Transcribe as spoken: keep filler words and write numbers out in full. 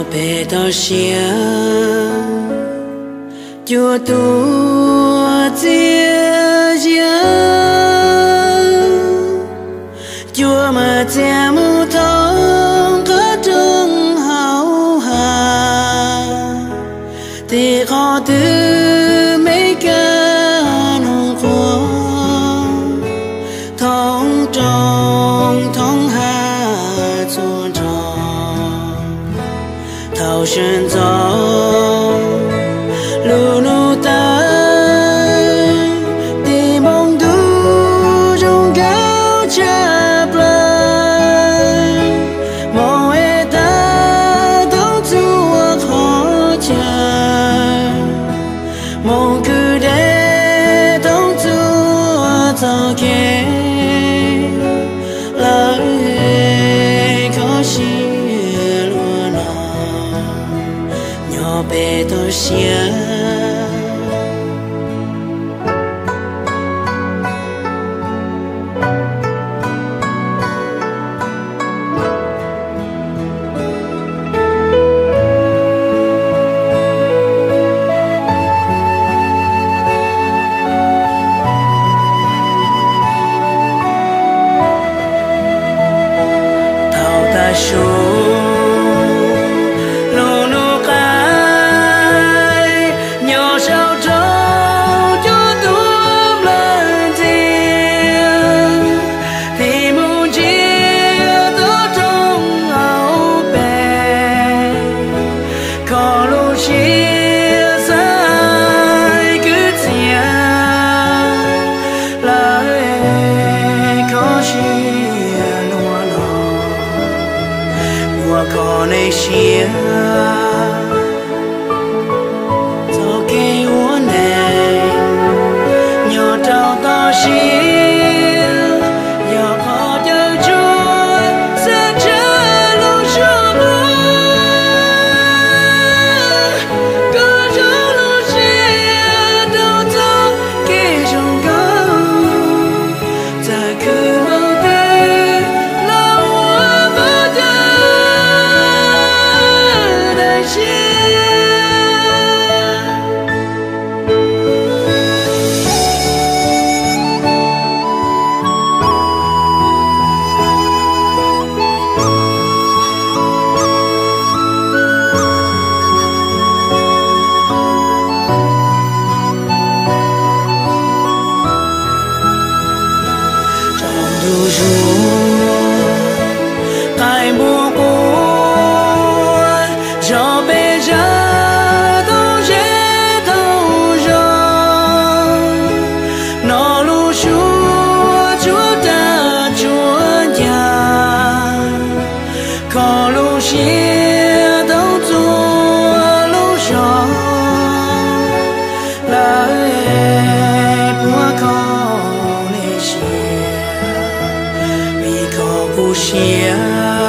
bề tao xia chúa tua chia chia chúa mà che mu thông có trong hậu hà thì khó từ mấy cái nông khoang thông trong thông hà chuồn tròn thâu sơn gió lu lu tới tìm bóng du trong cao chập lên mong e ta thông chúa khó chờ mong cứ để thông chúa thao kê lời khó chia luôn nhỏ bé tôi xia Indonesia cho cây uốn này nhỏ trao to xíu nhỏ khó chơi chúa sẽ chờ lúc chúa có cho lúc xíu đâu cho cây trong câu ta cứ mong tới là hoa vỡ đời tại mùa buồn cho bây giờ tôi sẽ thâu rồi nó lu chúa chúa ta chúa nhà có lu chia đâu chúa lu cho lại bữa con chia vì có cuộc chia